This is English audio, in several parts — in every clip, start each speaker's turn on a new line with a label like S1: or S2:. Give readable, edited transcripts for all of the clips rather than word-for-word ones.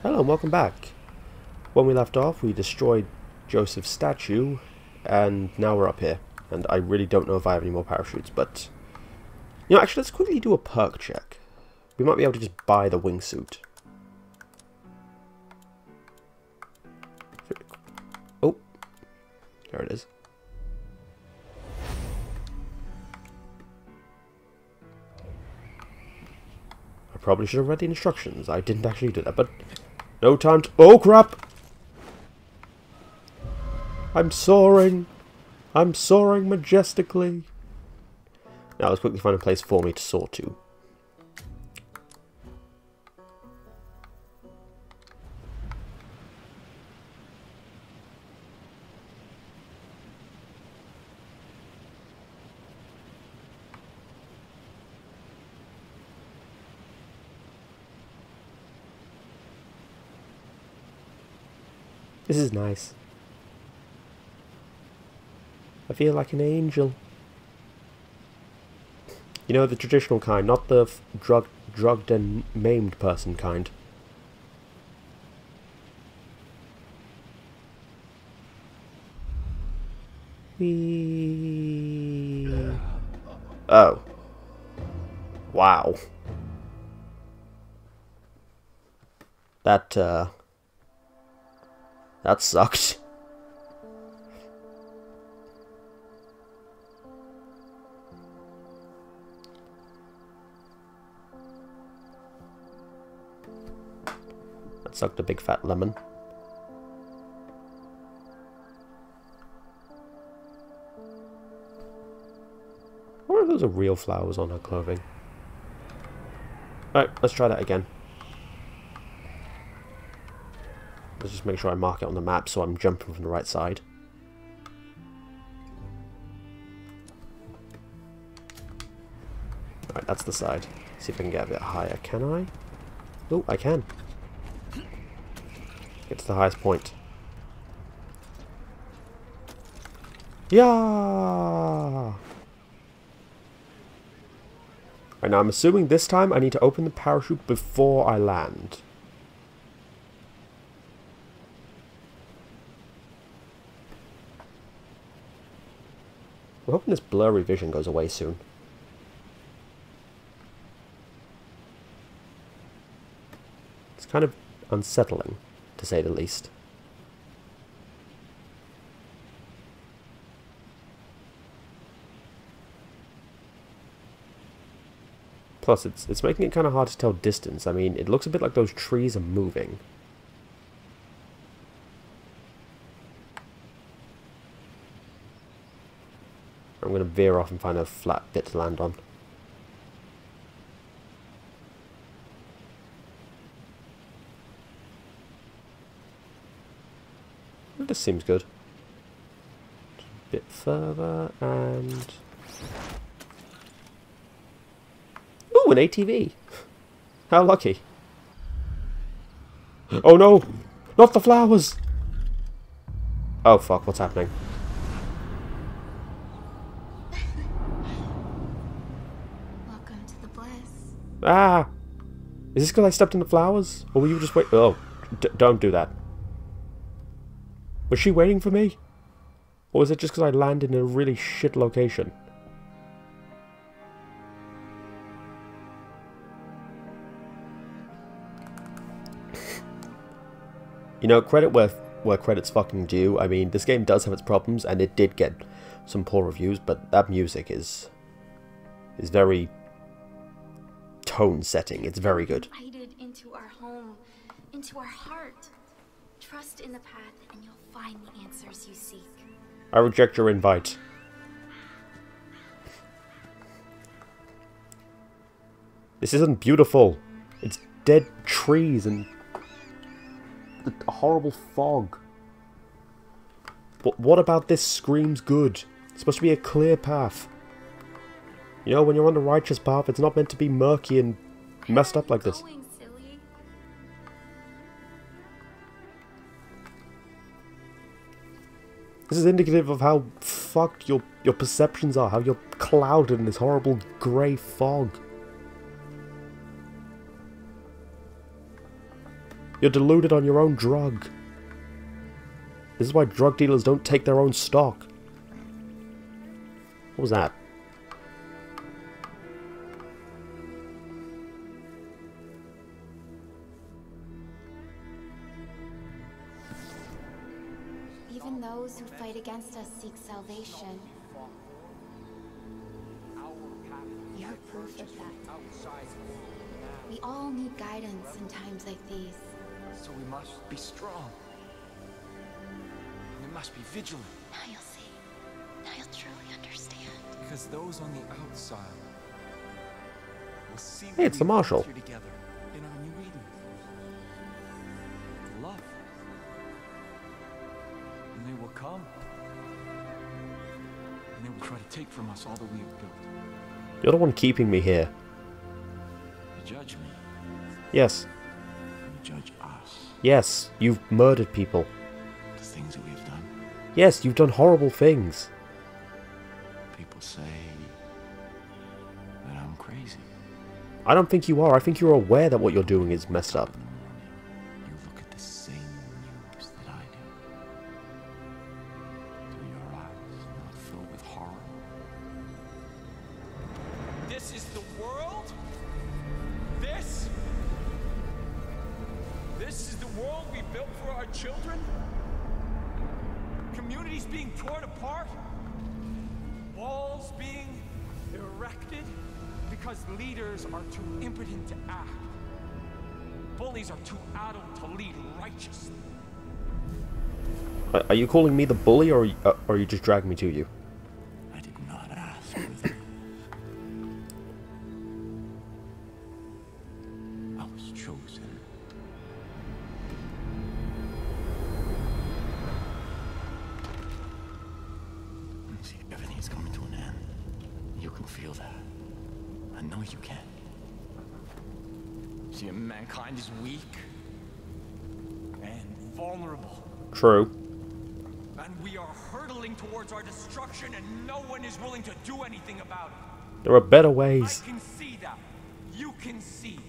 S1: Hello and welcome back. When we left off, we destroyed Joseph's statue, and now we're up here. And I really don't know if I have any more parachutes, but... You know, actually, let's quickly do a perk check. We might be able to just buy the wingsuit. Oh, there it is. I probably should have read the instructions. I didn't actually do that, but... No time to... Oh, crap! I'm soaring! I'm soaring majestically! Now, let's quickly find a place for me to soar to. This is nice. I feel like an angel. You know, the traditional kind, not the drugged and maimed person kind. Whee. Oh. Wow. That sucked. That sucked a big fat lemon. I wonder if those are real flowers on her clothing. Alright, let's try that again. Let's just make sure I mark it on the map so I'm jumping from the right side. Alright, that's the side. See if I can get a bit higher. Can I? Oh, I can. Get to the highest point. Yeah! Right, now I'm assuming this time I need to open the parachute before I land. I'm hoping this blurry vision goes away soon. It's kind of unsettling, to say the least. Plus, it's making it kind of hard to tell distance. I mean, it looks a bit like those trees are moving. I'm going to veer off and find a flat bit to land on. This seems good. Just a bit further and... Ooh, an ATV! How lucky. Oh no! Not the flowers! Oh fuck, what's happening?
S2: Welcome to the Bliss.
S1: Ah! Is this because I stepped in the flowers? Or were you just wait? Oh, don't do that. Was she waiting for me? Or was it just because I landed in a really shit location? You know, credit where credit's fucking due. I mean, this game does have its problems, and it did get some poor reviews, but that music is very tone-setting. It's very good.
S2: Invited into our home, into our heart. Trust in the path, and you'll find the answers you seek.
S1: I reject your invite. This isn't beautiful. It's dead trees and a horrible fog. But what about this screams good? It's supposed to be a clear path. You know, when you're on the righteous path, it's not meant to be murky and messed up like this.
S2: Silly.
S1: This is indicative of how fucked your perceptions are, how you're clouded in this horrible grey fog. You're deluded on your own drug. This is why drug dealers don't take their own stock. What was that?
S2: Even those who fight against us seek salvation. You're proof of that. We all need guidance in times like these.
S3: So we must be strong. We must be vigilant.
S2: Now you'll see. Now you'll truly understand.
S3: Because those on the outside will see
S1: Hey, it's the Marshal.
S3: together in our new Eden. Love. And they will come. And they will try to take from us all that we have built.
S1: You're the one keeping me here.
S3: You judge me.
S1: Yes.
S3: You judge us.
S1: Yes, you've murdered people.
S3: The things that we have done.
S1: Yes, you've done horrible things.
S3: People say that I'm crazy.
S1: I don't think you are. I think you're aware that what you're doing is messed up.
S3: You look at the same news that I do. Do your eyes not fill with horror? This is the world? This is the world we built for our children? Communities being torn apart? Walls being erected? Because leaders are too impotent to act. Bullies are too adult to lead righteously.
S1: Are you calling me the bully, or are you just dragging me to you?
S3: I did not ask for this. I was chosen. See, everything's coming to an end. You can feel that. I know you can. See, mankind is weak and vulnerable.
S1: True.
S3: And we are hurtling towards our destruction, and no one is willing to do anything about it.
S1: There are better ways.
S3: I can see that. You can see.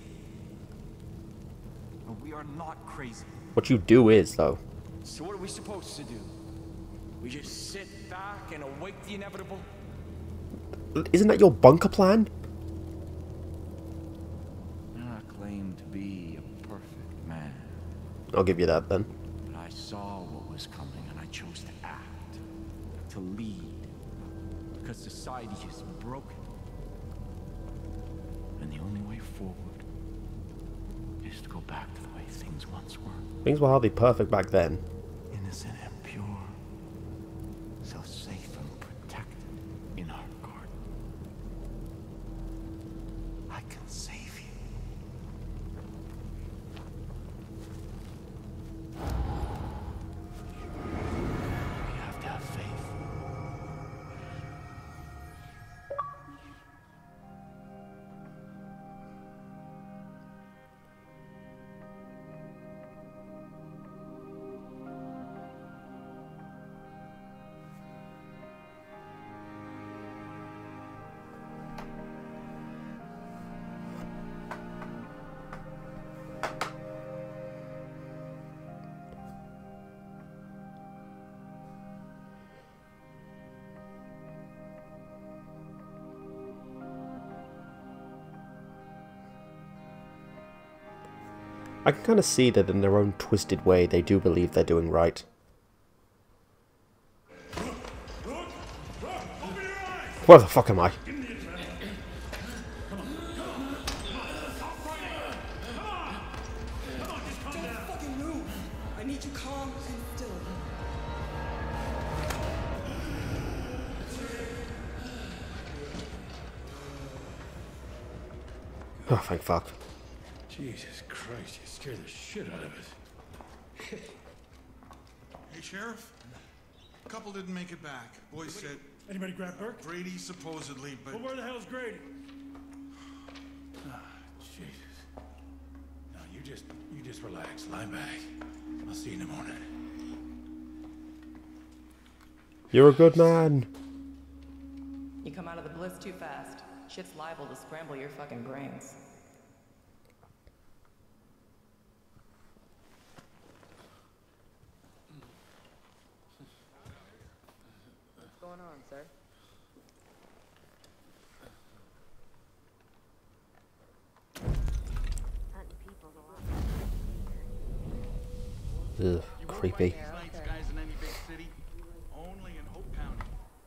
S3: But we are not crazy.
S1: What you do is, though.
S3: So what are we supposed to do? We just sit back and await the inevitable?
S1: Isn't that your bunker plan?
S3: I claim to be a perfect man.
S1: I'll give you that, then.
S3: But I saw what was coming, and I chose to act, to lead, because society is broken. And the only way forward is to go back to the way things once were.
S1: Things were hardly perfect back then.
S3: Innocent and pure, so safe and protected in our garden. I can save you. We have to have faith.
S1: I can kind of see that in their own twisted way, they do believe they're doing right. Where the fuck am I?
S4: I need you calm and still.
S1: Oh, thank fuck.
S5: Jesus Christ, you scared the shit out of us.
S6: Hey, Sheriff. A couple didn't make it back. Boys said
S5: Anybody grab Burke?
S6: Brady supposedly, but
S5: Well, where the hell's Grady? Ah, Jesus. No, you just relax. Lie back. I'll see you in the morning.
S1: You're a good man.
S7: You come out of the Bliss too fast. Shit's liable to scramble your fucking brains. going on, sir?
S1: Ugh, creepy.
S6: Nice guys in any big city, only in Hope County.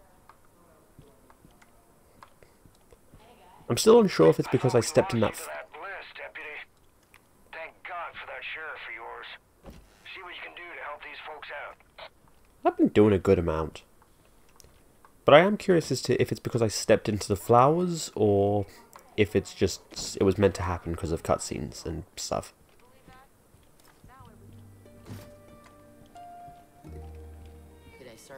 S1: I'm still unsure if it's because I stepped in that...
S4: that Bliss, deputy. Thank God for that sheriff of yours. See what you can do to help these folks out.
S1: I've been doing a good amount. But I am curious as to if it's because I stepped into the flowers, or if it's just... it was meant to happen because of cutscenes and stuff.
S7: G'day, sir.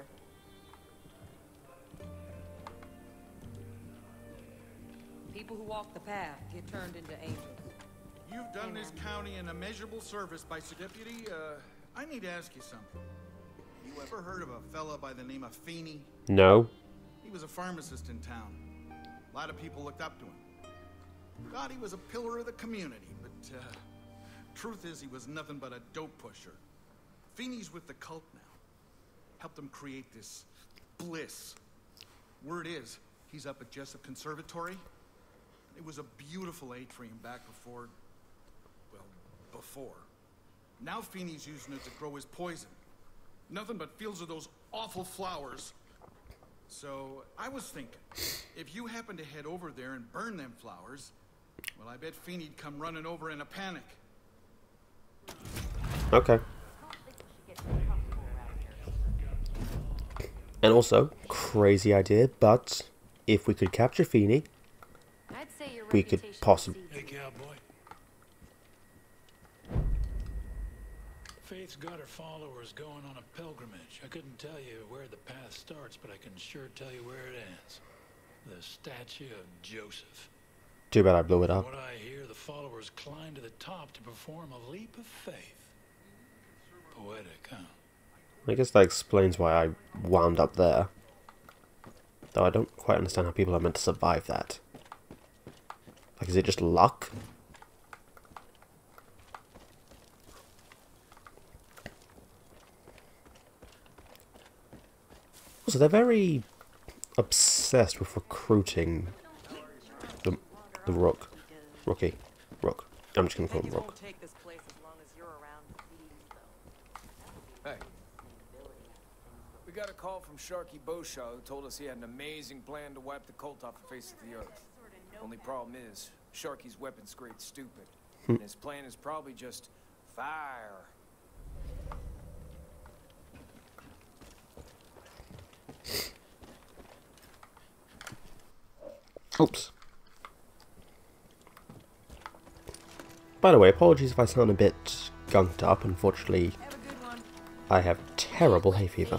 S7: People who walk the path get turned into angels.
S6: You've done this county an immeasurable service by Deputy. I need to ask you something. You ever heard of a fella by the name of Feeney?
S1: No.
S6: He was a pharmacist in town. A lot of people looked up to him. Thought he was a pillar of the community, but truth is he was nothing but a dope pusher. Feeney's with the cult now. Helped them create this Bliss. Word is, he's up at Jessup Conservatory. It was a beautiful atrium back before... well, before. Now Feeney's using it to grow his poison. Nothing but fields of those awful flowers. So, I was thinking, if you happen to head over there and burn them flowers, well, I bet Feeney'd come running over in a panic.
S1: Okay. And also, crazy idea, but if we could capture Feeney, we could possibly...
S5: Hey, cowboy. Faith's got her followers going on a pilgrimage. I couldn't tell you where the path starts, but I can sure tell you where it ends. The statue of Joseph.
S1: Too bad I blew it up.
S5: From what I hear, the followers climb to the top to perform a leap of faith. Poetic, huh?
S1: I guess that explains why I wound up there. Though I don't quite understand how people are meant to survive that. Like, is it just luck? Also, they're very obsessed with recruiting the rookie. Rook. I'm just gonna call him Rook.
S8: Hey. We got a call from Sharky Beauchamp who told us he had an amazing plan to wipe the cult off the face of the earth. Only problem is, Sharky's weapon's great stupid. And his plan is probably just fire.
S1: Oops. By the way, apologies if I sound a bit gunked up. Unfortunately, I have terrible hay fever.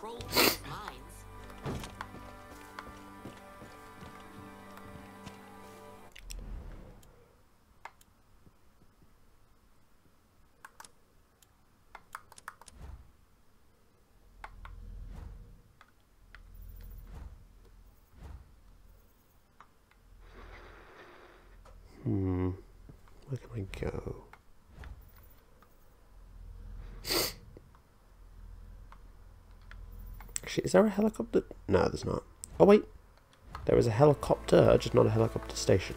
S1: Where can I go? Actually, is there a helicopter? No, there's not. Oh wait, there is a helicopter, just not a helicopter station.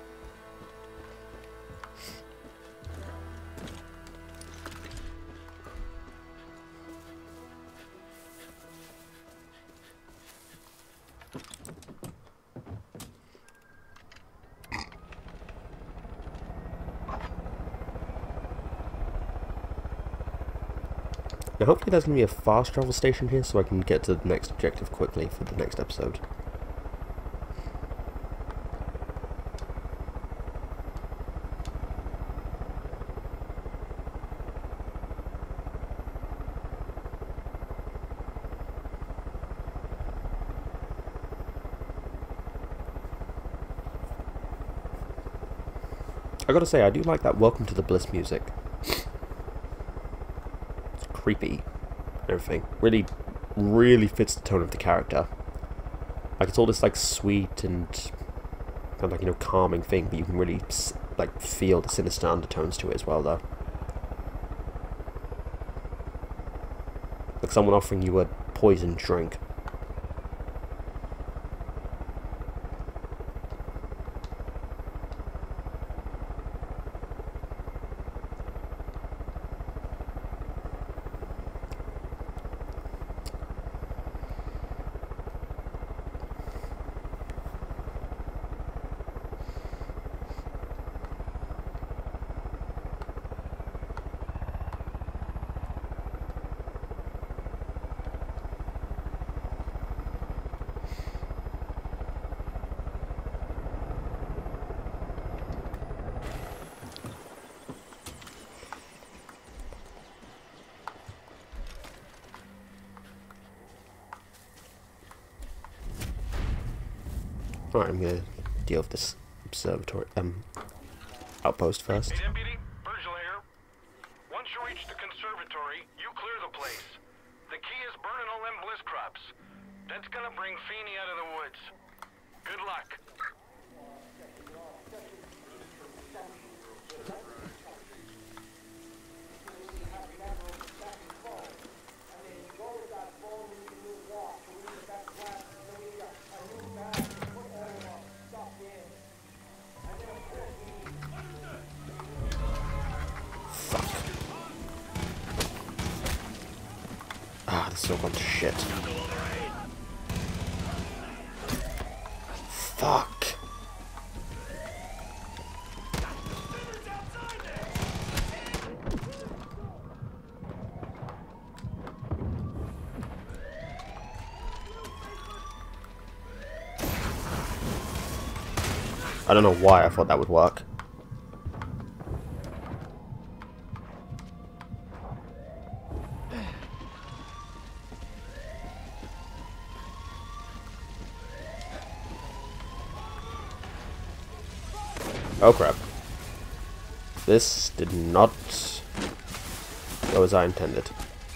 S1: Now hopefully there's going to be a fast travel station here so I can get to the next objective quickly for the next episode. I gotta say, I do like that Welcome to the Bliss music. Creepy and everything. Really fits the tone of the character. Like, it's all this like sweet and kind of like, you know, calming thing, but you can really like feel the sinister undertones to it as well, though. Like someone offering you a poison drink. Alright, I'm gonna deal with this observatory, outpost first.
S4: Hey, Deputy, Virgil here. Once you reach the conservatory, you clear the place. The key is burning all them bliss crops. That's gonna bring Feeney out of the woods. Good luck.
S1: Ah, this is all gone to shit. Fuck. I don't know why I thought that would work. Oh crap. This did not go as I intended.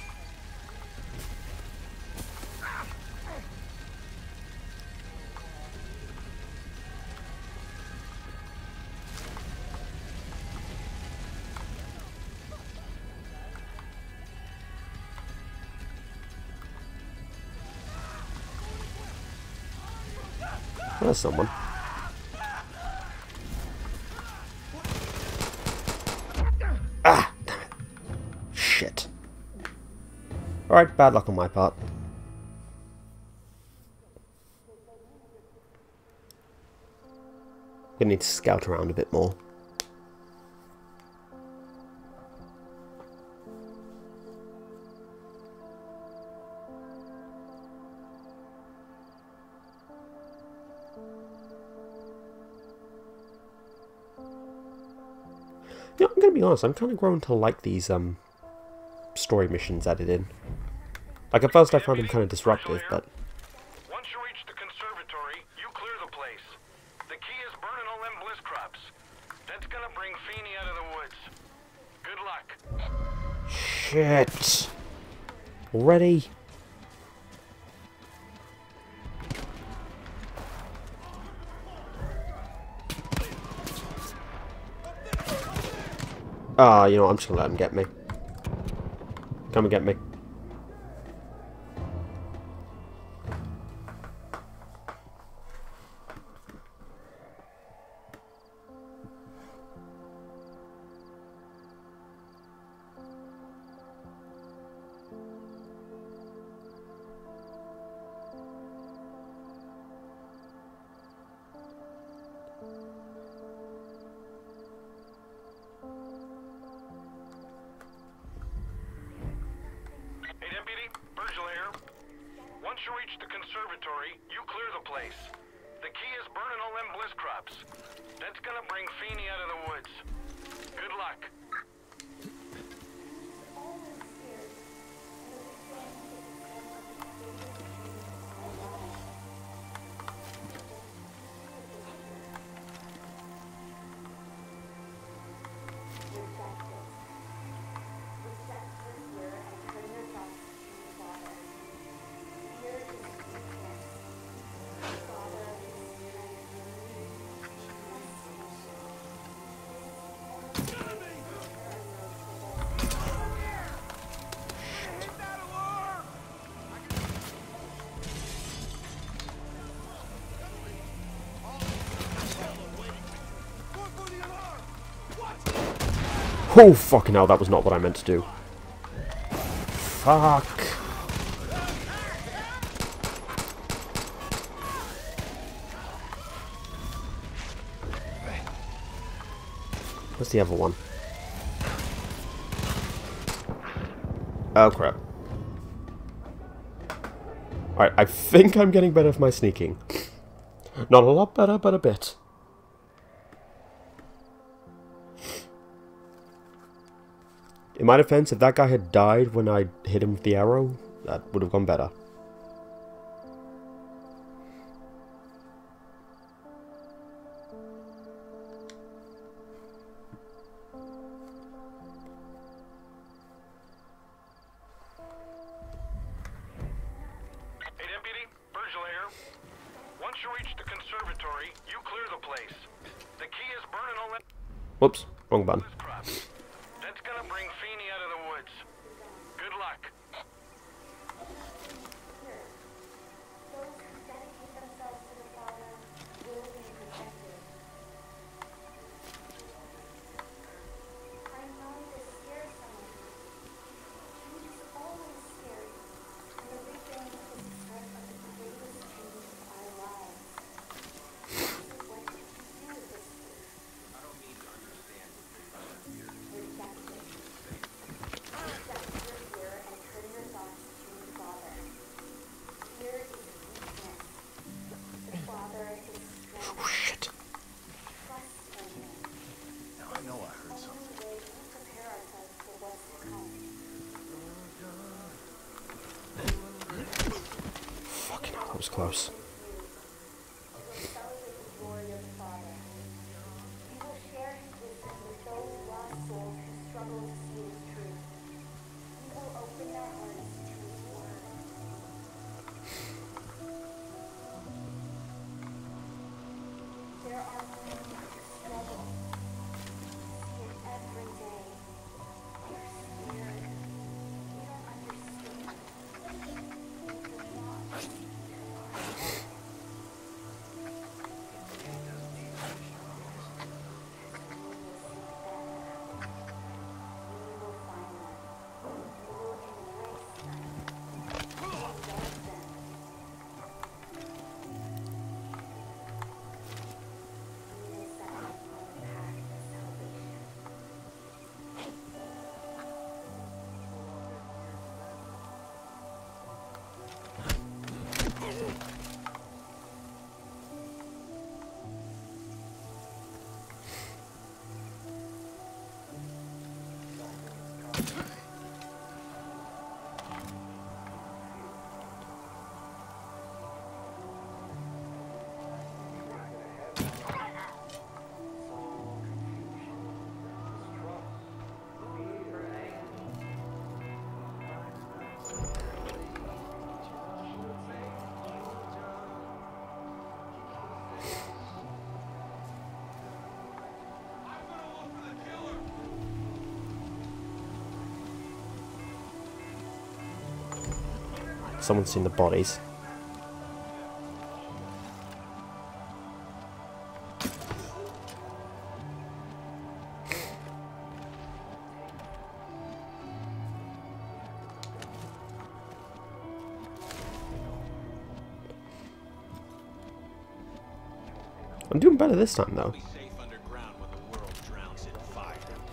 S1: There's someone. Ah! Damn it. Shit. Alright, bad luck on my part. Gonna need to scout around a bit more. You know, I'm gonna be honest, I'm kind of grown to like these story missions added in. Like at first I found them kind of disruptive, but
S4: Once you reach the conservatory, you clear the place. The key is burning all them bliss crops. That's gonna bring Feeney out of the woods. Good luck.
S1: shit. Already? Ah, you know what, I'm just gonna let him get me. Come and get me.
S4: Once you reach the conservatory, you clear the place. The key is burning all them bliss crops. That's gonna bring Feeney out of the woods. Good luck.
S1: Oh, fucking hell, that was not what I meant to do. Fuck. Where's the other one? Oh, crap. Alright, I think I'm getting better with my sneaking. Not a lot better, but a bit. In my defense, if that guy had died when I hit him with the arrow, that would have gone better.
S4: Lair. Once you reach the conservatory, you clear the place. The key is burning all that
S1: Whoops, wrong button.
S4: Bliss crops. That's gonna bring Feeney out of the woods. Good luck.
S2: Those who dedicate themselves to the Father will be protected. I know this scares some of you. Change is always scary, and everything is the start of the greatest change of our lives. This is what you do with this fear. I don't need to understand reject it. Reject your fear and turn your thoughts to the Father. Fear is weakness. The Father is strength.
S1: Oh shit.
S2: Trust in Him.
S6: Now I know I heard something.
S2: Only way we prepare ourselves for what's to come.
S1: Fucking hell, that was close.
S2: You will celebrate the glory of the Father. You will share His wisdom with those lost souls who struggle to see His truth. You will open their hearts to His word. There are moments of struggle. See it every day. You're scared. You don't understand. You want.
S1: Someone's seen the bodies. I'm doing better this time though.
S9: Safe underground when the world drowns in fire.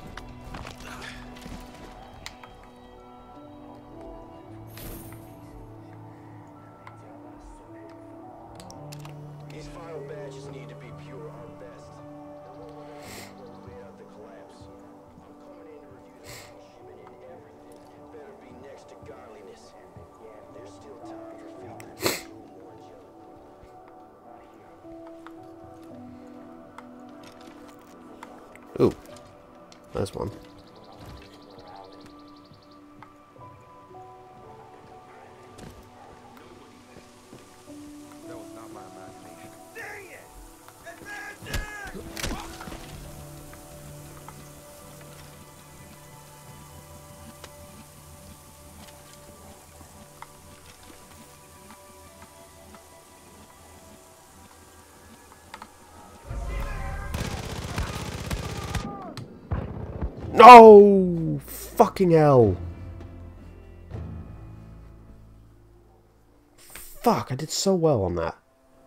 S9: These final batches need to be pure, our best. We'll wait out the collapse. I'm coming in to review the shipment and everything. Better be next to godliness. There's still time for faith to be more angelic.
S1: Ooh, there's one.
S6: That was not my imagination.
S3: Dang it!
S1: No! Fucking hell! Fuck, I did so well on that.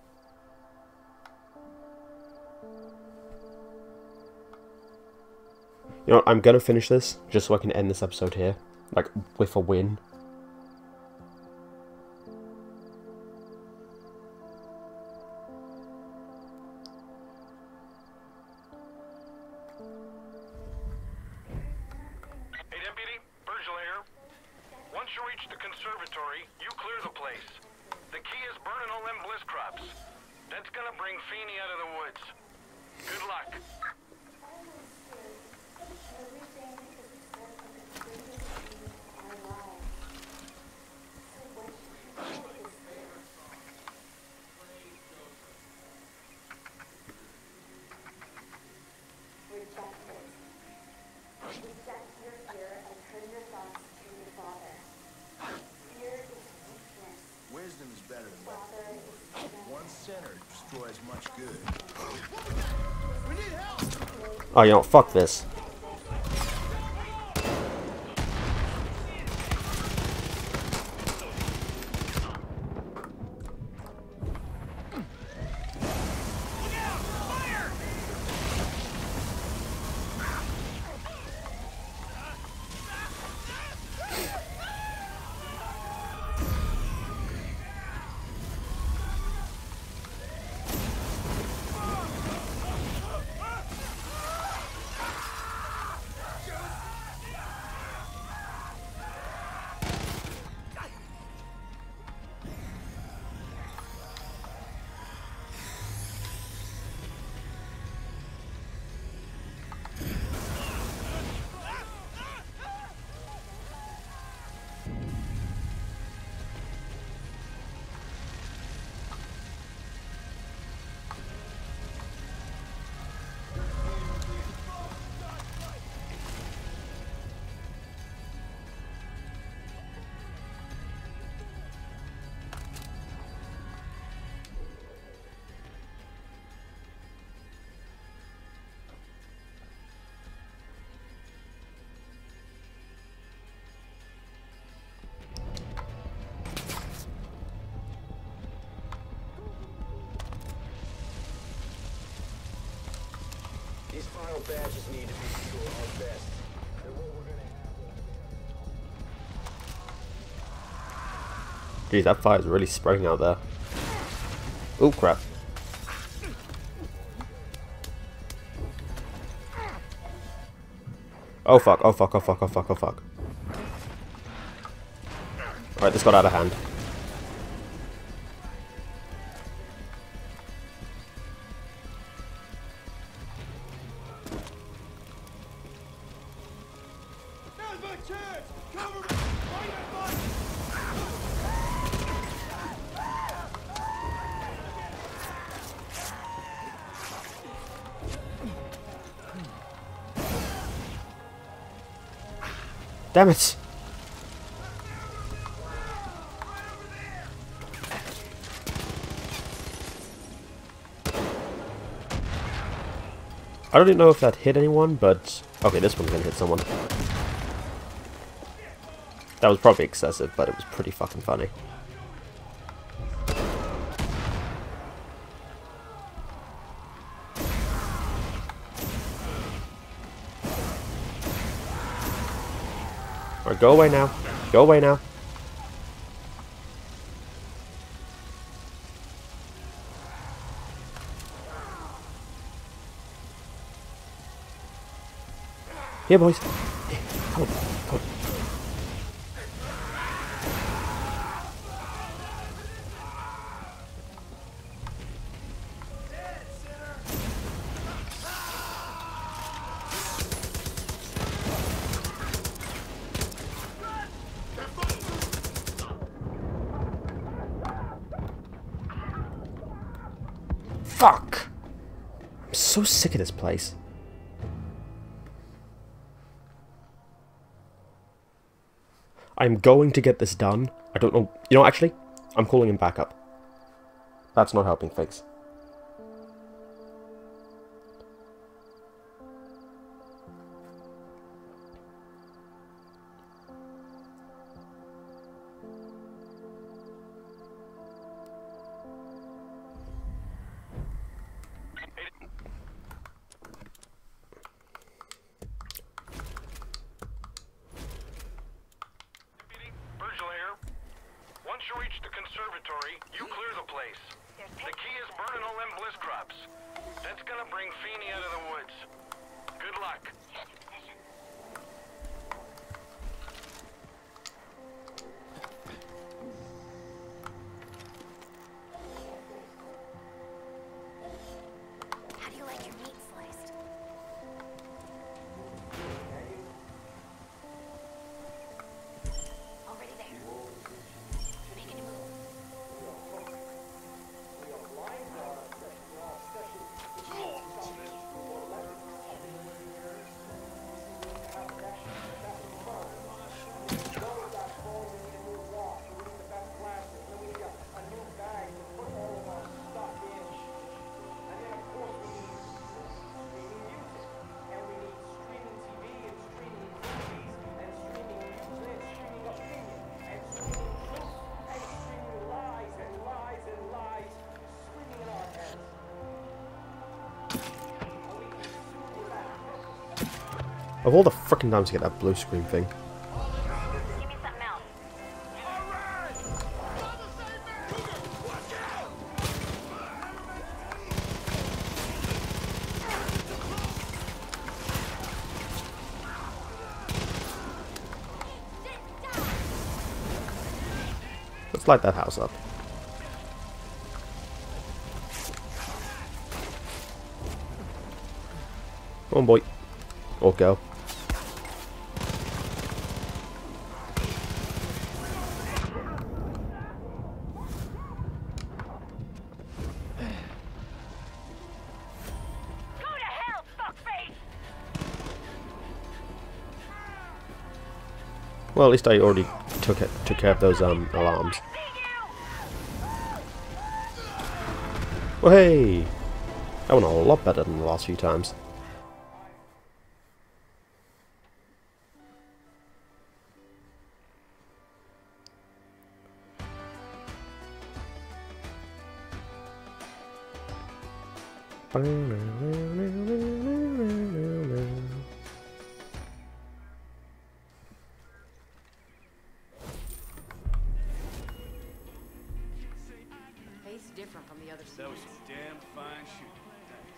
S1: You know what, I'm gonna finish this, just so I can end this episode here. Like, with a win.
S4: Hey, Deputy, Virgil here. Once you reach the conservatory, you clear the place. The key is burning all them Bliss crops. That's gonna bring Feeney out of the woods. Good luck.
S2: Everything is the start of the greatest change of our lives. So what you do with this fear?
S9: center destroy as much good.
S1: Oh, you know, fuck this.
S9: These final batches need to be pure our best. They're what we're gonna have.
S1: Geez, that fire's really spreading out there. Oh crap. Oh fuck, oh fuck, oh fuck, oh fuck, oh fuck. Alright, this got out of hand. Damn it! I don't even know if that hit anyone, but... Okay, this one's gonna hit someone. That was probably excessive, but it was pretty fucking funny. Alright, go away now. Go away now. Here, boys. Here, come on, come on. Fuck! I'm so sick of this place. I'm going to get this done. I don't know. You know, actually, I'm calling him back up. That's not helping things.
S4: Once you reach the conservatory, you clear the place. The key is burning all them Bliss crops. That's gonna bring Feeney out of the woods. Good luck.
S2: How do you like your meat sliced? Already there. Making a move.
S1: Of all the frickin' times to get that blue screen thing.
S2: Give me something else.
S1: Let's light that house up. Come on, boy. Or girl. Well, at least I already took care of those alarms. Well, hey, that went a lot better than the last few times.
S7: Tastes different from the other
S10: That was
S7: sweets.
S10: some damn fine shooting.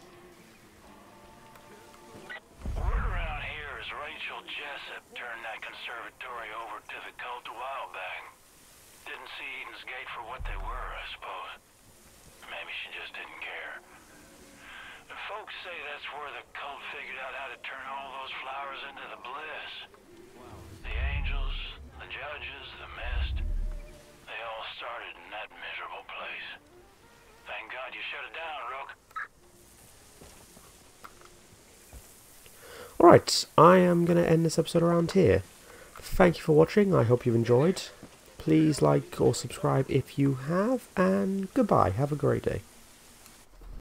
S4: Word around here is Rachel Jessup turned that conservatory over to the cult a while back. Didn't see Eden's Gate for what they were, I suppose. Maybe she just didn't care. The folks say that's where the cult figured out how to turn all those flowers into the Bliss. The angels, the judges, the mist, they all started in that miserable place. Thank God you shut it down, Rook.
S1: Alright, I am going to end this episode around here. Thank you for watching, I hope you've enjoyed. Please like or subscribe if you have, and goodbye, have a great day.